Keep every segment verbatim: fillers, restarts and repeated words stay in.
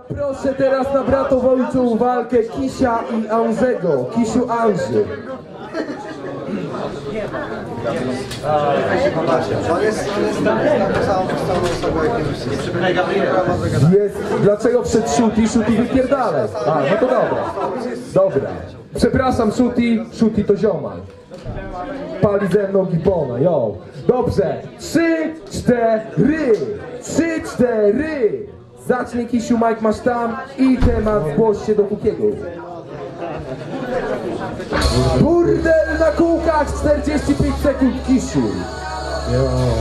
Proszę teraz na bratobójczą walkę Kisia i Anżego. Kisiu Anży. Jest, dlaczego przed Shuti? Shuti wypierdalaj. A, no to dobra. Dobra. Przepraszam Shuti, Shuti to ziomal. Pali ze mną gipona, yo. Dobrze. Trzy, cztery. Trzy, cztery. Zacznij Kisiu, Mike masz tam i temat zgłoś się do Kukiego. Burdel na kółkach, czterdzieści pięć sekund, Kisiu. Jo.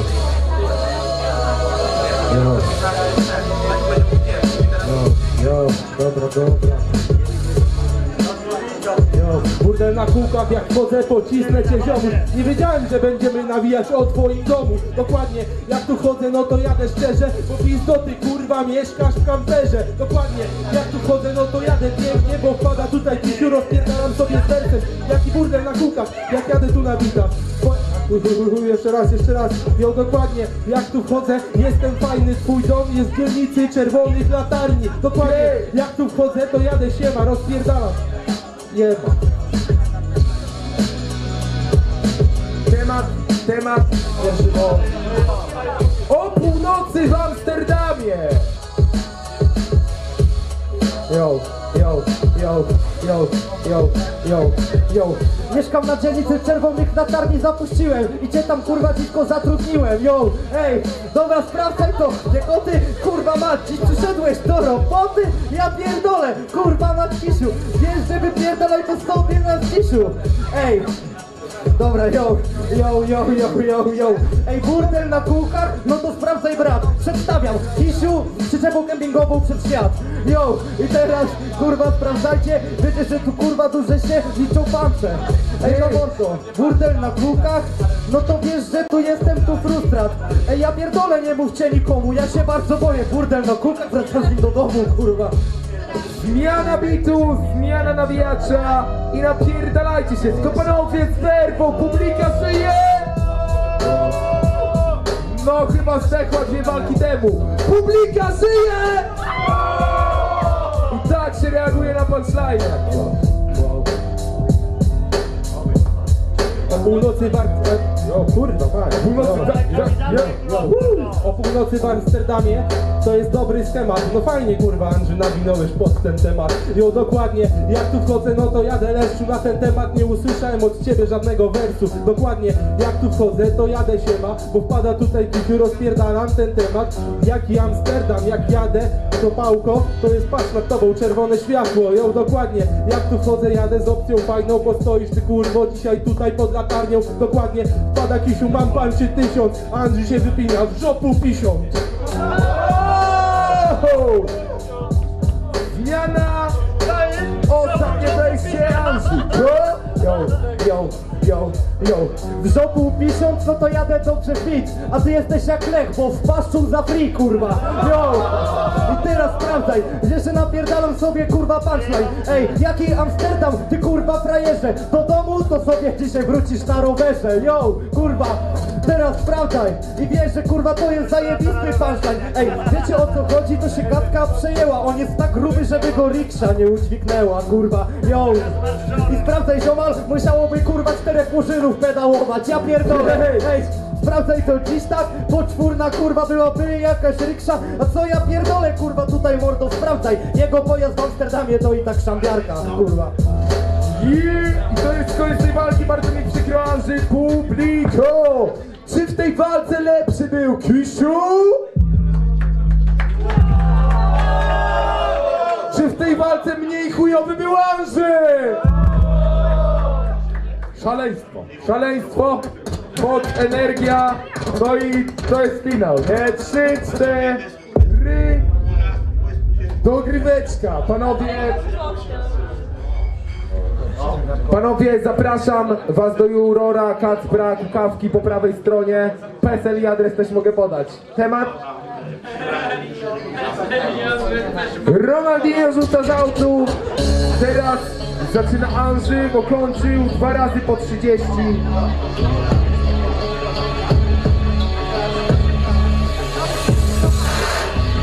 Jo. Jo, jo, dobra, dobra. Jo, burdel na kółkach, jak wchodzę, pocisnę cię ziomuś. Nie wiedziałem, że będziemy nawijać o twoim domu. Dokładnie, jak tu chodzę, no to jadę szczerze, bo pizdoty, kurwa, mieszkasz w kamperze. Dokładnie, jak tu chodzę, no to jadę pięknie, bo wpada tutaj Kisiu, rozpierdalam sobie sercem. Jaki burdel na kółkach, jak jadę tu na bita. Jeszcze raz, jeszcze raz, jo, dokładnie, jak tu wchodzę, jestem fajny, twój dom jest w dzielnicy czerwonych latarni. Dokładnie, jak tu wchodzę, to jadę siema, rozpierdalam. Jeba. Temat, temat o, o północy w Amsterdamie. Yo, yo, yo, yo, yo, yo, yo. Mieszkam na dzielnicy czerwonych latarni, zapuściłem i cię tam kurwa dziwko zatrudniłem, yo, ej, dobra, sprawdzaj to, jak ty, kurwa mać, dziś przyszedłeś do roboty, ja pierdolę, kurwa mać Kisiu, wiesz, że wypierdolaj to sobie na Kisiu, ej. Dobra, yo, yo, yo, yo, yo, yo. Ej, burdel na kółkach? No to sprawdzaj brat. Przedstawiam Kisiu przyczepą kempingową przed świat. Yo, i teraz kurwa sprawdzajcie. Wiecie, że tu kurwa duże się liczą pancze. Ej, no mordo, burdel na kółkach? No to wiesz, że tu jestem tu frustrat. Ej, ja pierdolę, nie mówcie nikomu. Ja się bardzo boję, burdel na kółkach, wracam z nim do domu, kurwa. Zmiana bitu, zmiana nawijacza i napierdalajcie się, tylko panowie z werwą, publika żyje! No chyba zdechła dwie walki temu. Publika żyje! I tak się reaguje na punchline. O północy w Amsterdamie. O kurwa, fajnie. O północy w Amsterdamie to jest dobry schemat. No fajnie kurwa, Andrzej, nawinąłeś pod ten temat. Jo, dokładnie, jak tu wchodzę, no to jadę leszczu na ten temat. Nie usłyszałem od ciebie żadnego wersu. Dokładnie, jak tu wchodzę, to jadę siema, bo wpada tutaj Kisiu, rozpierdalam ten temat. Jaki Amsterdam, jak jadę, to pałko, to jest patrz nad tobą, czerwone światło. Jo, dokładnie, jak tu wchodzę, jadę z opcją fajną, bo stoisz ty kurwo dzisiaj tutaj pod latarnią. Dokładnie, wpada Kisiu, mam pancie tysiąc, Andrzej się wypina w żopu pisią. Zmiana! Ostatnie wejście Anży. Yo, yo, yo, yo. W żopu pisząc, no to jadę dobrze fit. A ty jesteś jak Lech, bo w paszczu za free, kurwa. Yo. I teraz sprawdzaj, że się napierdalam sobie, kurwa, punchline. Ej, jaki Amsterdam, ty kurwa frajerze. Do domu to sobie dzisiaj wrócisz na rowerze. Yo, kurwa. Teraz sprawdzaj i wiesz, że kurwa to jest zajebisty punchline. Ej, wiecie o co chodzi? To się gadka przejęła. On jest tak gruby, żeby go riksza nie udźwignęła, kurwa. Yo. I sprawdzaj, ziomal, musiałoby kurwa czterech murzynów pedałować. Ja pierdolę. Ej, sprawdzaj to dziś tak, poczwórna kurwa byłaby jakaś riksza. A co ja pierdolę, kurwa, tutaj mordo, sprawdzaj. Jego pojazd w Amsterdamie to i tak szambiarka, kurwa. I, I to jest koniec tej walki, bardzo mi przykro, Andrzej. Publiko! Czy w tej walce lepszy był Kisiu? Czy w tej walce mniej chujowy był Andrzej? Szaleństwo, szaleństwo, moc, energia, no i to jest finał, nie? Trzy, cztery, dogryweczka, panowie. Panowie, zapraszam was do Jurora, Kacpra, Kukawki po prawej stronie. P E S L i adres też mogę podać. Temat? Ronaldinho rzuca z autu. Teraz zaczyna Andrzej, bo kończył dwa razy po trzydzieści.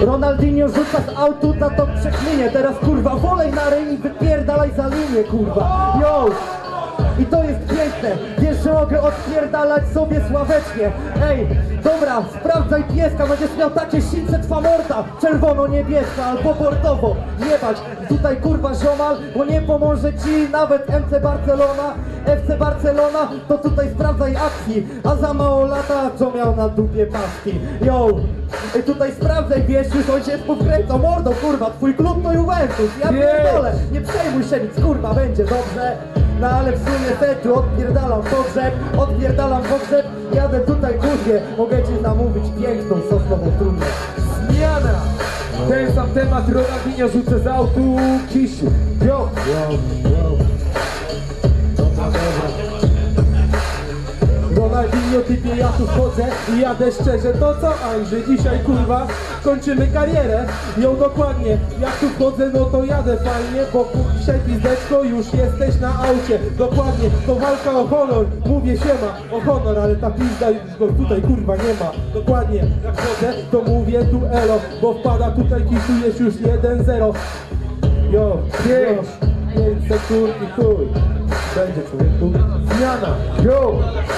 Ronaldinho rzuca z autu, za to przeklinie. Teraz kurwa wolej na ryj i wypierdalaj za linię, kurwa. Yo! I to jest piękne, wiesz, że mogę odpierdalać sobie sławecznie. Ej, dobra, sprawdzaj pieska, będziesz miał takie sińce twa morda. Czerwono-niebieska albo bordowo, jebać. Tutaj kurwa ziomal, bo nie pomoże ci nawet M C Barcelona. F C Barcelona, to tutaj sprawdzaj akcji. A za mało lata, co miał na dupie paski. Yo! I tutaj sprawdzaj, wiesz, już on się współkręcał mordo, kurwa, twój klub to Juventus. Ja pierdolę, nie przejmuj się nic, kurwa, będzie dobrze. No ale w sumie setru odpierdalam pogrzeb, odpierdalam pogrzeb, jadę tutaj kurwie, mogę ci zamówić piękną sosnową trumnę. Zmiana! Ten sam temat, Ronaldinho rzucę z autu, Kisiu. Yo! Yo, yo. Dobra, dobra. Ronaldinho, typie, ja tu wchodzę i jadę szczerze. To co, Andrzej, dzisiaj kurwa kończymy karierę. Ją dokładnie, jak tu wchodzę, no to jadę fajnie, bo dzisiaj pizdeczko już jesteś na aucie. Dokładnie, to walka o honor, mówię siema, o honor, ale ta pizda już go tutaj kurwa nie ma. Dokładnie, jak wchodzę, to mówię tu elo, bo wpada tutaj, kisujesz już jeden zero. Jo, pięć, pięć sekund i chuj. Będzie człowieku. Zmiana! Yo!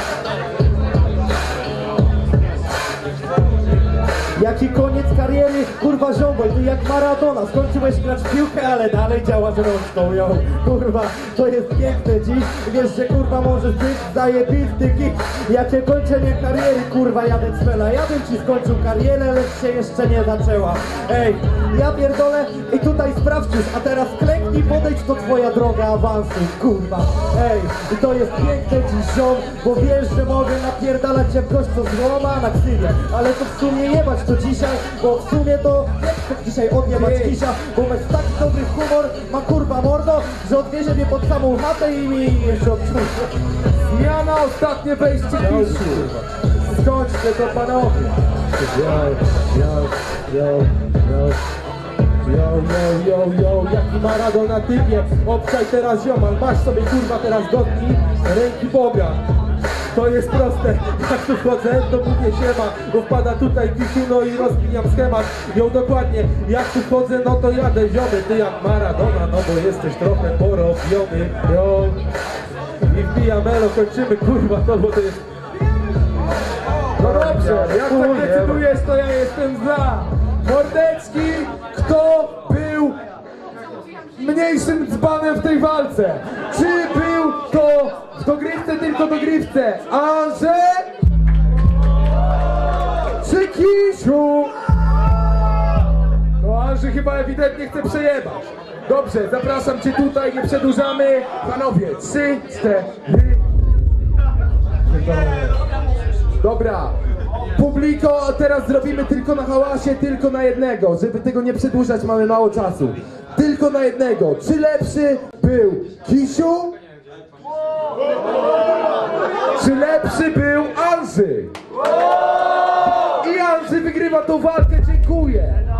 Jaki koniec kariery, kurwa ziombol, ty jak Maradona. Skończyłeś grać w piłkę, ale dalej działasz rączką, yo. Kurwa, to jest piękne dziś. Wiesz, że kurwa możesz być zajebisty kik. Jakie kończenie kariery, kurwa, jadę cmela. Ja bym ci skończył karierę, lecz się jeszcze nie zaczęła. Ej, ja pierdolę i tutaj sprawdzisz, a teraz klęknij, podejdź, to twoja droga awansu, kurwa. Ej, i to jest piękne dziś, ziom, bo wiesz, że mogę napierdalać jak gość, co złoma na ksywie. Ale to w sumie jebać to dzisiaj, bo w sumie to nie chcę dzisiaj odjebać kisia, bo masz taki dobry humor, ma kurwa mordo, że odwiezie mnie pod samą chatę i mi jeszcze obciąży. Zmiana, ostatnie wejście Kisiu. Skończcie to, panowie. Yo, yo, yo, yo. Yo, yo, yo, yo, jaki Maradona typie. Obczaj teraz ziomal, masz sobie kurwa teraz godni ręki Boga. To jest proste, jak tu wchodzę, to mówię siema, bo wpada tutaj Kisiu, no i rozpiniam schemat. Ją dokładnie, jak tu wchodzę, no to jadę ziomy, ty jak Maradona, no bo jesteś trochę porobiony, yo. I wbijam elo, kończymy kurwa to, bo to jest... No dobrze, jak tak decydujesz, to ja jestem za. Mordeczki, kto był mniejszym dzbanem w tej walce? Czy był to w dogrywce, tylko dogrywce? Andrzej? Czy Kisiu? No Andrzej chyba ewidentnie chce przejebać. Dobrze, zapraszam cię tutaj, nie przedłużamy. Panowie, trzy, cztery. Dobra. Publiko, teraz zrobimy tylko na hałasie, tylko na jednego. Żeby tego nie przedłużać, mamy mało czasu. Tylko na jednego. Czy lepszy był Kisiu? Czy lepszy był Andrzej? I Andrzej wygrywa tą walkę, dziękuję.